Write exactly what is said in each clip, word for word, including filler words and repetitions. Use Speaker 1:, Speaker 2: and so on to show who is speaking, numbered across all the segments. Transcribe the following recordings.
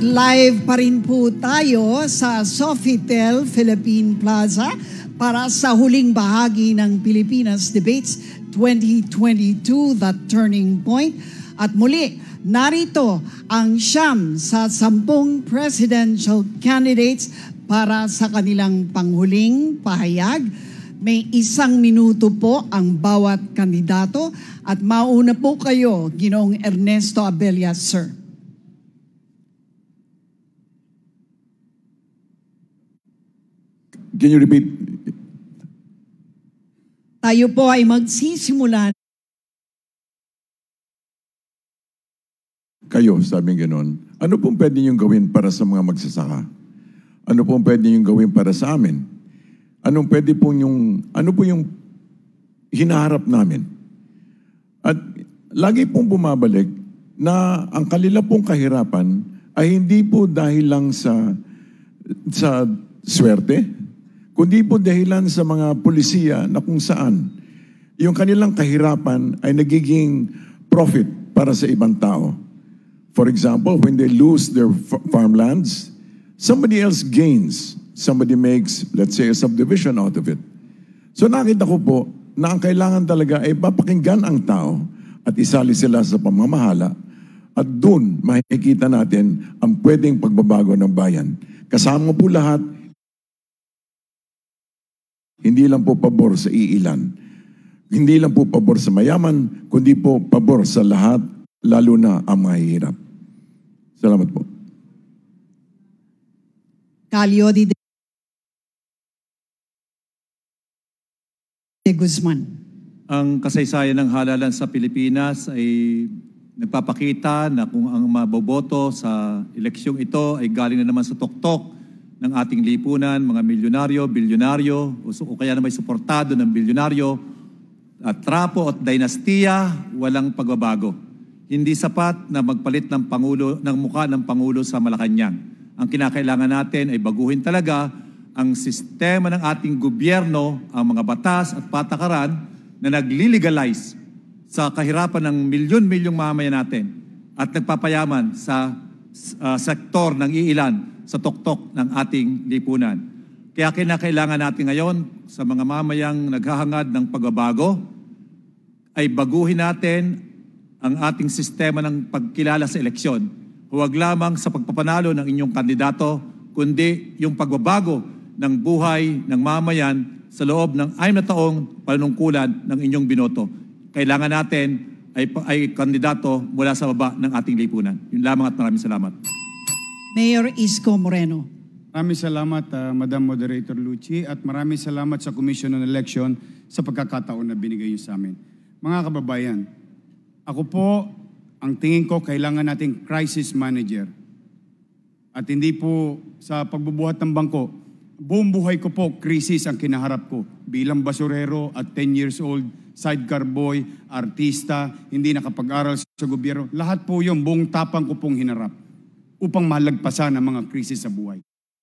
Speaker 1: live pa rin po tayo sa Sofitel Philippine Plaza para sa huling bahagi ng Pilipinas Debates twenty twenty-two, The Turning Point. At muli, narito ang siyam sa sampung presidential candidates para sa kanilang panghuling pahayag. May isang minuto po ang bawat kandidato at mauna po kayo, Ginoong Ernesto Abella, sir.
Speaker 2: Can you repeat?
Speaker 1: Tayo po ay magsisimula.
Speaker 2: Kayo, sabi gano'n, ano pong pwede niyong gawin para sa mga magsasaka? Ano pong pwede niyong gawin para sa amin? Anong pwede po yung, ano po yung hinaharap namin? At lagi pong bumabalik na ang kanila pong kahirapan ay hindi po dahil lang sa, sa swerte, kundi po dahilan sa mga pulisiya na kung saan yung kanilang kahirapan ay nagiging profit para sa ibang tao. For example, when they lose their farmlands, somebody else gains. Somebody makes, let's say, a subdivision out of it. So nakita ko po na ang kailangan talaga ay papakinggan ang tao at isali sila sa pamamahala at doon makikita natin ang pwedeng pagbabago ng bayan. Kasama po lahat, hindi lang po pabor sa iilan. Hindi lang po pabor sa mayaman, kundi po pabor sa lahat, lalo na ang mahihirap. Salamat po.
Speaker 1: Calio de Guzman.
Speaker 3: Ang kasaysayan ng halalan sa Pilipinas ay nagpapakita na kung ang maboboto sa eleksyong ito ay galing na naman sa tuktok ng ating lipunan, mga milyonaryo, bilyonaryo, o, o kaya na may suportado ng bilyonaryo, at trapo at dinastiya, walang pagbabago. Hindi sapat na magpalit ng pangulo ng mukha ng pangulo sa Malacanang. Ang kinakailangan natin ay baguhin talaga ang sistema ng ating gobyerno, ang mga batas at patakaran na naglilegalize sa kahirapan ng milyon-milyong mamamayan natin at nagpapayaman sa uh, sektor ng iilan sa tuktok ng ating lipunan. Kaya kinakailangan natin ngayon sa mga mamayang naghahangad ng pagbabago ay baguhin natin ang ating sistema ng pagkilala sa eleksyon. Huwag lamang sa pagpapanalo ng inyong kandidato, kundi yung pagbabago ng buhay ng mamayan sa loob ng anim na taong panunungkulan ng inyong binoto. Kailangan natin ay, ay kandidato mula sa baba ng ating lipunan. Yun lamang at maraming salamat.
Speaker 1: Mayor Isko Moreno.
Speaker 4: Maraming salamat, uh, Madam Moderator Lucci, at maraming salamat sa Commission on Election sa pagkakataon na binigay niyo sa amin. Mga kababayan, ako po, ang tingin ko, kailangan nating crisis manager. At hindi po sa pagbubuhat ng bangko, buong buhay ko po, krisis ang kinaharap ko. Bilang basurero at ten years old, sidecar boy, artista, hindi nakapag-aral sa gobyerno. Lahat po yung buong tapang ko pong hinarap upang malagpasan ang mga krisis sa buhay.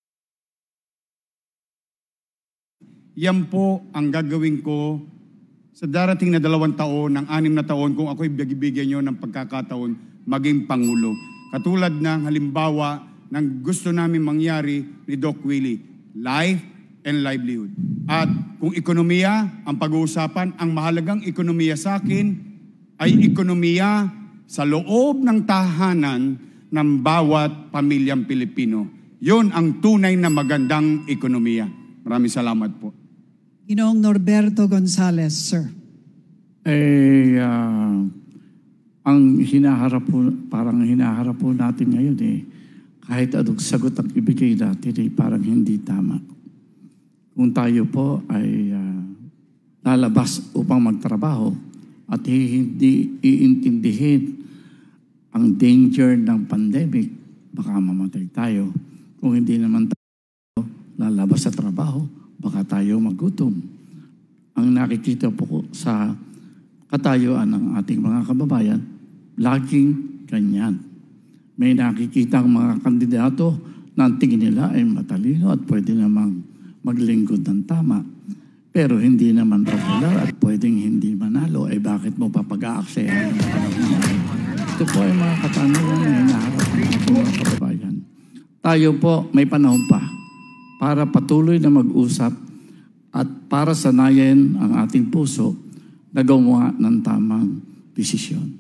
Speaker 4: Yan po ang gagawin ko sa darating na dalawang taon, ng anim na taon, kung ako'y bigyan nyo ng pagkakataon maging Pangulo. Katulad ng halimbawa ng gusto namin mangyari ni Doc Willie, life and livelihood. At kung ekonomiya ang pag-uusapan, ang mahalagang ekonomiya sa akin ay ekonomiya sa loob ng tahanan ng bawat pamilyang Pilipino. Yun ang tunay na magandang ekonomiya. Maraming salamat po.
Speaker 1: Ginoong Norberto Gonzales, sir.
Speaker 5: Eh, uh, ang hinaharap po, parang hinaharap po natin ngayon eh, kahit anong sagot ang ibigay natin eh, parang hindi tama. Kung tayo po ay uh, lalabas upang magtrabaho at hindi iintindihin ang danger ng pandemic, baka mamatay tayo. Kung hindi naman tayo lalabas sa trabaho, baka tayo magutom. Ang nakikita po sa katayuan ng ating mga kababayan, laging ganyan. May nakikita ang mga kandidato na ang tingin nila ay matalino at pwede namang maglingkod ng tama. Pero hindi naman popular at pwedeng hindi manalo, ay bakit mo papag-aaksayahan? Ito po ay mga katanungan na hinaharap ng mga kababayan. tayo po may panahon pa para patuloy na mag-usap at para sanayin ang ating puso na gumawa ng tamang desisyon.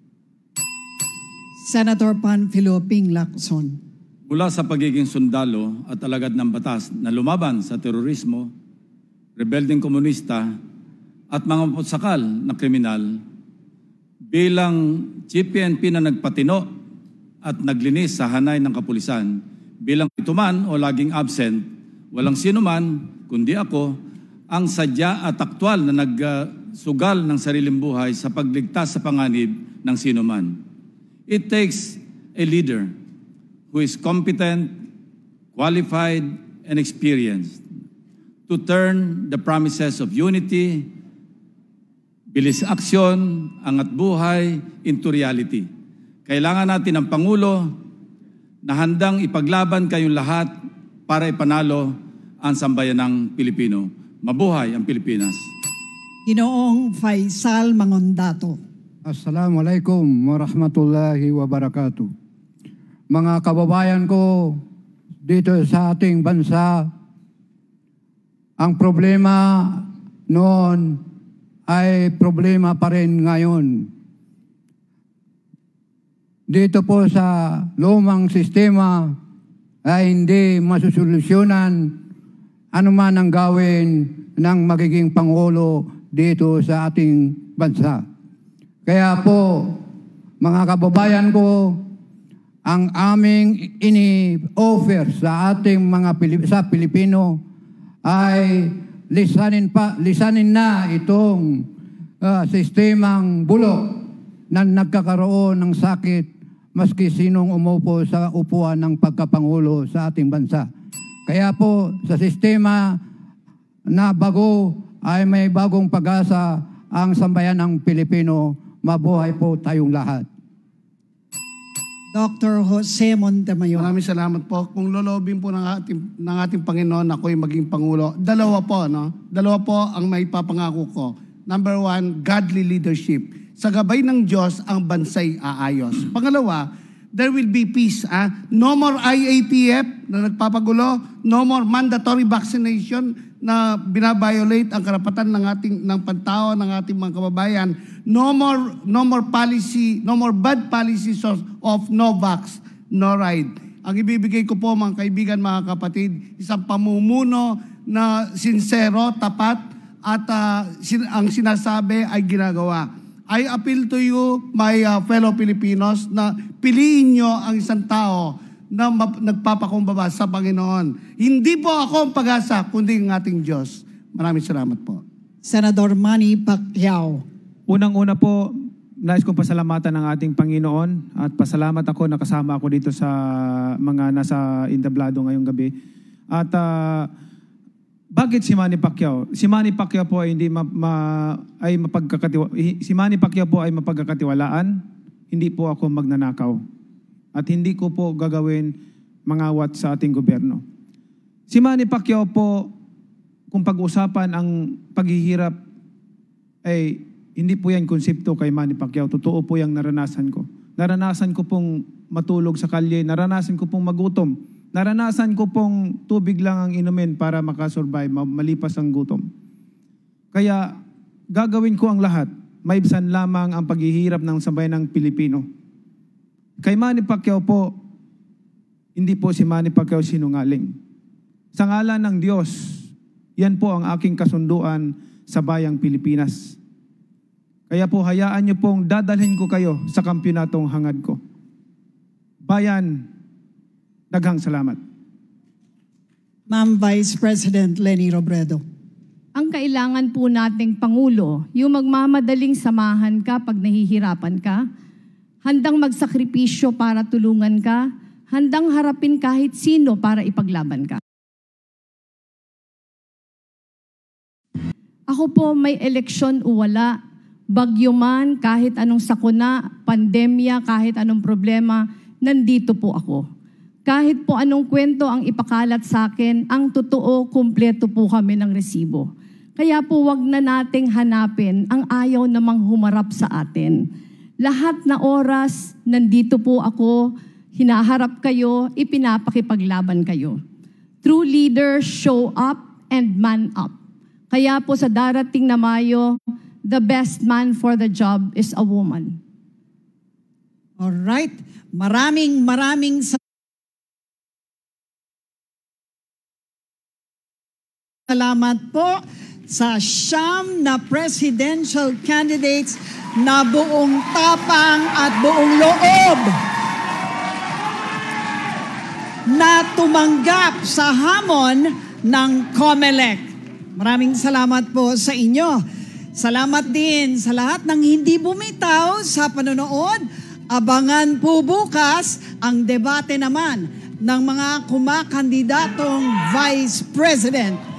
Speaker 1: Senator Panfilo Ping Lacson.
Speaker 6: Mula sa pagiging sundalo at alagad ng batas na lumaban sa terorismo, rebeldeng komunista at mga putsakal na kriminal, bilang G P N P na nagpatino at naglinis sa hanay ng kapulisan, bilang ito man o laging absent, walang sino man, kundi ako, ang sadya at aktwal na nagsugal ng sariling buhay sa pagligtas sa panganib ng sino man. It takes a leader who is competent, qualified, and experienced to turn the promises of unity, bilis aksyon, angat buhay into reality. Kailangan natin ng Pangulo na handang ipaglaban kayong lahat para ipanalo ang sambayanang Pilipino. Mabuhay ang Pilipinas.
Speaker 1: Ginoong Faisal Mangondato.
Speaker 7: Assalamualaikum warahmatullahi wabarakatuh. Mga kababayan ko dito sa ating bansa, ang problema noon ay problema pa rin ngayon. Dito po sa lumang sistema ay hindi masusolusyonan anuman ang gawin ng magiging Pangulo dito sa ating bansa. Kaya po, mga kababayan ko, ang aming ini-offer sa ating mga Pilip- sa Pilipino ay lisanin pa lisanin na itong uh, sistemang bulok na nagkakaroon ng sakit maski sinong umupo sa upuan ng pagkapangulo sa ating bansa. Kaya po sa sistema na bago ay may bagong pag-asa ang sambayanang Pilipino. Mabuhay po tayong lahat.
Speaker 1: Doctor Jose Montemayor.
Speaker 8: Maraming salamat po. Kung lolobin po ng ating, ng ating Panginoon ako'y maging Pangulo, dalawa po, no? Dalawa po ang may papangako ko. Number one, godly leadership. Sa gabay ng Diyos, ang bansay aayos. Pangalawa, there will be peace. Ah? No more I A T F na nagpapagulo. No more mandatory vaccination na binabiolate ang karapatan ng ating ng pantao ng ating mga kababayan. No more no more policy, no more bad policies of, of no vax, no ride. Ang ibibigay ko po mga kaibigan, mga kapatid, isang pamumuno na sincero, tapat at uh, sin- ang sinasabi ay ginagawa. I appeal to you, my uh, fellow Filipinos, na piliin nyo ang isang tao na map- nagpapakumbaba sa Panginoon. Hindi po ako ang pag-asa, kundi ang ating Diyos. Maraming salamat po.
Speaker 1: Senador Manny Pacquiao.
Speaker 9: Unang-una po, nais kong pasalamatan ng ating Panginoon at pasalamat ako na kasama ako dito sa mga nasa entablado ngayong gabi. At uh, bakit si Manny Pacquiao? Si Manny Pacquiao po ay hindi ma, ma, ay mapagkakatiwa, si Manny Pacquiao po ay mapagkakatiwalaan. Hindi po ako magnanakaw. At hindi ko po gagawin mangawat sa ating gobyerno. Si Manny Pacquiao po, kung pag-usapan ang paghihirap, ay hindi po yan konsepto kay Manny Pacquiao. Totoo po yung naranasan ko. Naranasan ko pong matulog sa kalye. Naranasan ko pong magutom. Naranasan ko pong tubig lang ang inumin para makasurvive, malipas ang gutom. Kaya gagawin ko ang lahat. Maibsan lamang ang paghihirap ng sambayanang Pilipino. Kay Manny Pacquiao po, hindi po si Manny Pacquiao sinungaling. Sa ngalan ng Diyos, yan po ang aking kasunduan sa bayang Pilipinas. Kaya po hayaan niyo pong dadalhin ko kayo sa kampyonatong hangad ko. Bayan, daghang salamat.
Speaker 1: Ma'am Vice President Leni Robredo.
Speaker 10: Ang kailangan po nating Pangulo, yung magmamadaling samahan ka pag nahihirapan ka, handang magsakripisyo para tulungan ka, handang harapin kahit sino para ipaglaban ka. Ako po may eleksyon o wala, bagyo man, kahit anong sakuna, pandemya, kahit anong problema, nandito po ako. Kahit po anong kwento ang ipakalat sa akin, ang totoo, kumpleto po kami ng resibo. Kaya po wag na nating hanapin ang ayaw namang humarap sa atin. Lahat na oras, nandito po ako, hinaharap kayo, ipinapakipaglaban kayo. True leaders show up and man up. Kaya po sa darating na Mayo, the best man for the job is a woman.
Speaker 1: Alright. Maraming maraming salamat po sa siyam na presidential candidates na buong tapang at buong loob na tumanggap sa hamon ng COMELEC. Maraming salamat po sa inyo. Salamat din sa lahat ng hindi bumitaw sa panonood. Abangan po bukas ang debate naman ng mga kumakandidatong Vice President.